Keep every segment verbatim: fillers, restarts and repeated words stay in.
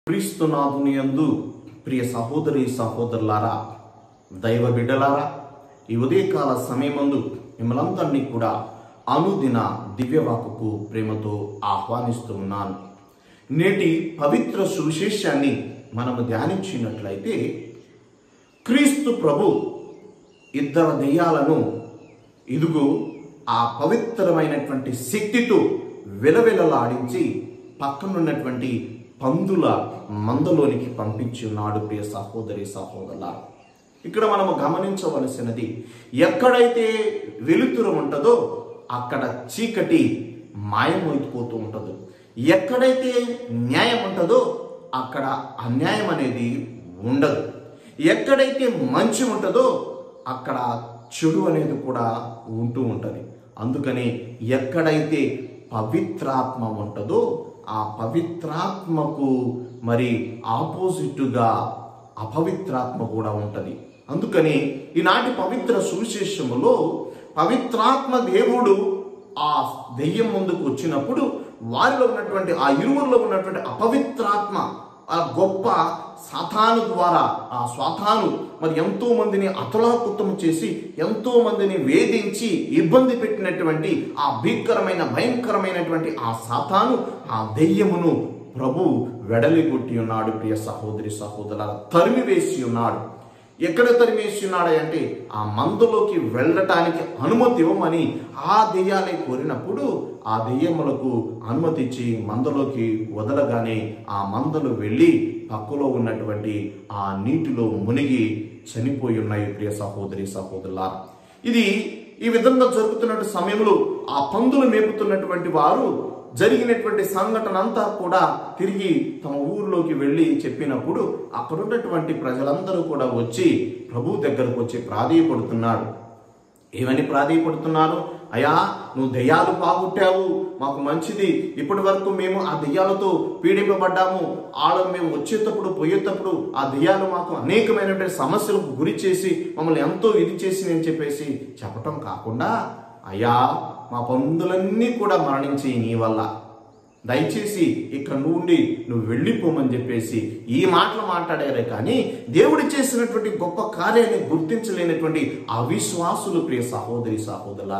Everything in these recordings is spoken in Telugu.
క్రీస్తునాథుని యందు ప్రియ సహోదరి సహోదరులారా, దైవ బిడ్డలారా, ఈ ఉదయకాల సమయమందు మిమ్మల్ందరినీ కూడా అనుదిన దివ్యవాకుకు ప్రేమతో ఆహ్వానిస్తూ ఉన్నాను. నేటి పవిత్ర సువిశేషాన్ని మనము ధ్యానించినట్లయితే, క్రీస్తు ప్రభు ఇద్దరు దెయ్యాలను ఇదుగు ఆ పవిత్రమైనటువంటి శక్తితో విలవిలలాడించి పక్కనున్నటువంటి పందుల మందలోనికి పంపించి ఉన్నాడు. ప్రియ సహోదరి సహోదరులారా, ఇక్కడ మనము గమనించవలసినది, ఎక్కడైతే వెలుతురు ఉంటుందో అక్కడ చీకటి మాయమైపోతూ ఉంటుంది. ఎక్కడైతే న్యాయం ఉంటుందో అక్కడ అన్యాయం అనేది ఉండదు. ఎక్కడైతే మంచి ఉంటుందో అక్కడ చెడు అనేది కూడా ఉంటూ ఉంటుంది. అందుకని ఎక్కడైతే పవిత్రాత్మ ఉంటుందో ఆ పవిత్రాత్మకు మరి ఆపోజిట్గా అపవిత్రాత్మ కూడా ఉంటుంది. అందుకని ఈనాటి పవిత్ర సువిశేషములో పవిత్రాత్మ దేవుడు ఆ దెయ్యం ముందుకు వచ్చినప్పుడు వారిలో ఉన్నటువంటి ఆ ఇరువురిలో ఉన్నటువంటి అపవిత్రాత్మ ఆ గొప్ప సాతాను ద్వారా ఆ స్వాతాను మరి ఎంతో మందిని అతలాకుతం చేసి ఎంతో మందిని వేధించి ఇబ్బంది పెట్టినటువంటి ఆ భీకరమైన భయంకరమైనటువంటి ఆ సాతాను ఆ దెయ్యమును ప్రభు వెడలి కొట్టి ఉన్నాడు. ప్రియ సహోదరి సహోదరుల, తరిమి వేసి ఉన్నాడు. ఎక్కడ తరిమేసి ఉన్నాడు అంటే ఆ మందలోకి వెళ్ళటానికి అనుమతి ఇవ్వమని ఆ దెయ్యాలే కోరినప్పుడు ఆ దెయ్యములకు అనుమతి ఇచ్చి మందలోకి వదలగానే ఆ మందలు వెళ్ళి పక్కలో ఉన్నటువంటి ఆ నీటిలో మునిగి చనిపోయి ఉన్నాయి. ప్రియ సహోదరి సహోదరుల, ఇది ఈ విధంగా జరుగుతున్న సమయంలో ఆ పందులు మేపుతున్నటువంటి వారు జరిగినటువంటి సంఘటన అంతా కూడా తిరిగి తమ ఊరిలోకి వెళ్ళి చెప్పినప్పుడు అక్కడ ఉన్నటువంటి ప్రజలందరూ కూడా వచ్చి ప్రభు దగ్గరకు వచ్చి ప్రాధేయపడుతున్నాడు. ఏమని ప్రాధేయపడుతున్నారు? అయ్యా, నువ్వు దెయ్యాలు పోగొట్టావు, మాకు మంచిది. ఇప్పటి వరకు మేము ఆ దెయ్యాలతో పీడింపబడ్డాము. ఆడ మేము వచ్చేటప్పుడు పోయేటప్పుడు ఆ దెయ్యాలు మాకు అనేకమైనటువంటి సమస్యలకు గురి చేసి మమ్మల్ని ఎంతో ఇది చేసి నేను చెప్పేసి చెప్పటం కాకుండా, అయ్యా, మా పందులన్నీ కూడా మరణించి నీ వల్ల, దయచేసి ఇక్కడ నుండి నువ్వు వెళ్ళిపోమని చెప్పేసి ఈ మాటలు మాట్లాడారే కానీ దేవుడు చేసినటువంటి గొప్ప కార్యాన్ని గుర్తించలేనటువంటి అవిశ్వాసులు. ప్రియ సహోదరి సహోదరుల,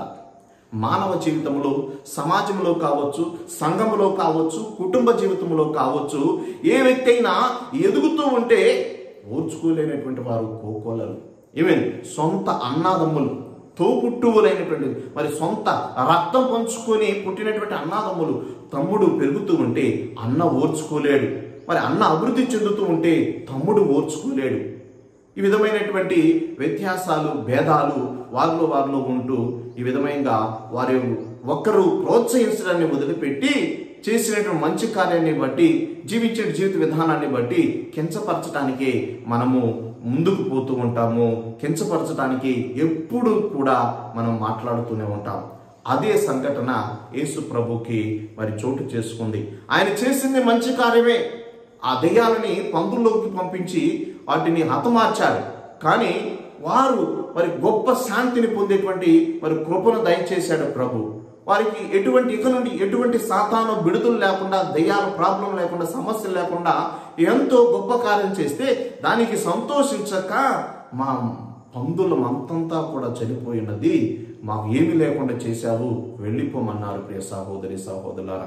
మానవ జీవితంలో, సమాజంలో కావచ్చు, సంఘంలో కావచ్చు, కుటుంబ జీవితంలో కావచ్చు, ఏ వ్యక్తి అయినా ఎదుగుతూ ఉంటే ఓర్చుకోలేనటువంటి వారు కోకోలలు, ఈవెన్ సొంత అన్నాదమ్ములు, తోపుట్టువులైనటువంటి మరి సొంత రక్తం పంచుకొని పుట్టినటువంటి అన్నాదమ్ములు, తమ్ముడు పెరుగుతూ ఉంటే అన్న ఓర్చుకోలేడు. మరి అన్న అభివృద్ధి చెందుతూ ఉంటే తమ్ముడు ఓర్చుకోలేడు. ఈ విధమైనటువంటి వ్యత్యాసాలు, భేదాలు వారిలో వారిలో ఉంటూ ఈ విధంగా వారి ఒక్కరు ప్రోత్సహించడాన్ని వదిలిపెట్టి చేసినటువంటి మంచి కార్యాన్ని బట్టి, జీవించే జీవిత విధానాన్ని బట్టి కించపరచడానికే మనము ముందుకు పోతూ ఉంటాము. కించపరచడానికి ఎప్పుడు కూడా మనం మాట్లాడుతూనే ఉంటాం. అదే సంఘటన యేసు ప్రభుకి మరి చోటు చేసుకుంది. ఆయన చేసింది మంచి కార్యమే. ఆ దెయ్యాలని పందుల్లోకి పంపించి వాటిని హతమార్చారు. కానీ వారు మరి గొప్ప శాంతిని పొందేటువంటి మరి కృపను దయచేశాడు ప్రభు. వారికి ఎటువంటి ఇక నుండి ఎటువంటి సాతాను బిడుదలు లేకుండా, దెయ్యాల ప్రాబ్లం లేకుండా, సమస్యలు లేకుండా ఎంతో గొప్ప కార్యం చేస్తే దానికి సంతోషించక మా పందుల మంతంతా కూడా చనిపోయినది, మాకు ఏమీ లేకుండా చేశావు, వెళ్ళిపోమన్నారు. ప్రియ సహోదరి సహోదరులారా,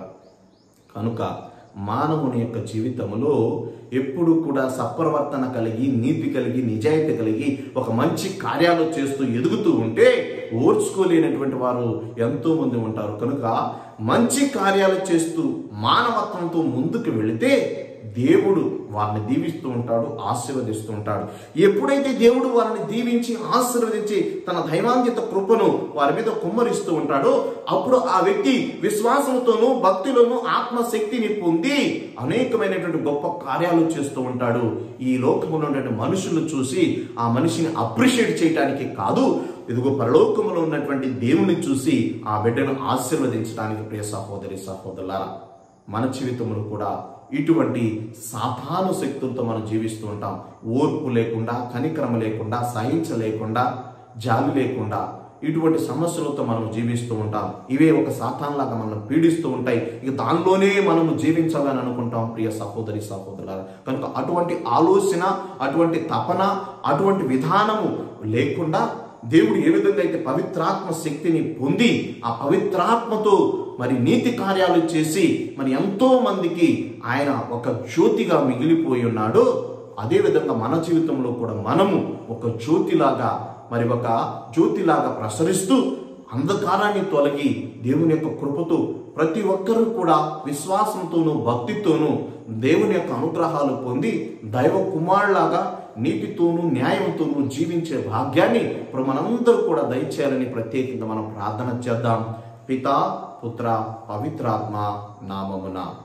కనుక మానవుని యొక్క జీవితంలో ఎప్పుడు కూడా సత్ప్రవర్తన కలిగి, నీతి కలిగి, నిజాయితీ కలిగి ఒక మంచి కార్యాలు చేస్తూ ఎదుగుతూ ఉంటే ఓర్చుకోలేనటువంటి వారు ఎంతో మంది ఉంటారు. కనుక మంచి కార్యాలు చేస్తూ మానవత్వంతో ముందుకు వెళితే దేవుడు వారిని దీవిస్తూ ఉంటాడు, ఆశీర్వదిస్తూ ఉంటాడు. ఎప్పుడైతే దేవుడు వారిని దీవించి ఆశీర్వదించి తన దైవాంగిత కృపను వారి మీద కుమ్మరిస్తూ ఉంటాడో అప్పుడు ఆ వ్యక్తి విశ్వాసంతోనూ భక్తిలోనూ ఆత్మశక్తిని పొంది అనేకమైనటువంటి గొప్ప కార్యాలు చేస్తూ ఉంటాడు. ఈ లోకంలో ఉన్నటువంటి మనుషులు చూసి ఆ మనిషిని అప్రిషియేట్ చేయడానికి కాదు, ఇదిగో పరలోకంలో ఉన్నటువంటి దేవుని చూసి ఆ బిడ్డను ఆశీర్వదించడానికి. ప్రియ సహోదరి సహోదరులారా, మన జీవితంలో కూడా ఇటువంటి సాతాను శక్తులతో మనం జీవిస్తూ ఉంటాం. ఓర్పు లేకుండా, కనికరం లేకుండా, సహించలేకుండా, జాలి లేకుండా ఇటువంటి సమస్యలతో మనం జీవిస్తూ ఉంటాం. ఇవే ఒక సాతాన్లాగా మనం పీడిస్తూ ఉంటాయి. ఇక దానిలోనే మనము జీవించాలని అనుకుంటాం ప్రియ సహోదరి సహోదరులారా. కనుక అటువంటి ఆలోచన, అటువంటి తపన, అటువంటి విధానము లేకుండా దేవుడు ఏ విధంగా అయితే పవిత్రాత్మ శక్తిని పొంది ఆ పవిత్రాత్మతో మరి నీతి కార్యాలు చేసి మరి ఎంతో మందికి ఆయన ఒక జ్యోతిగా మిగిలిపోయి ఉన్నాడో, అదేవిధంగా మన జీవితంలో కూడా మనము ఒక జ్యోతిలాగా మరి ఒక జ్యోతిలాగా ప్రసరిస్తూ అంధకారాన్ని తొలగి దేవుని యొక్క కృపతో ప్రతి ఒక్కరూ కూడా విశ్వాసంతోనూ భక్తితోనూ దేవుని యొక్క అనుగ్రహాలు పొంది దైవ కుమారులాగా నీతితోనూ న్యాయంతోనూ జీవించే భాగ్యాన్ని ఇప్పుడు మనందరూ కూడా దయచేయాలని ప్రత్యేకంగా మనం ప్రార్థన చేద్దాం. పితా పుత్ర పవిత్రాత్మ నామమున.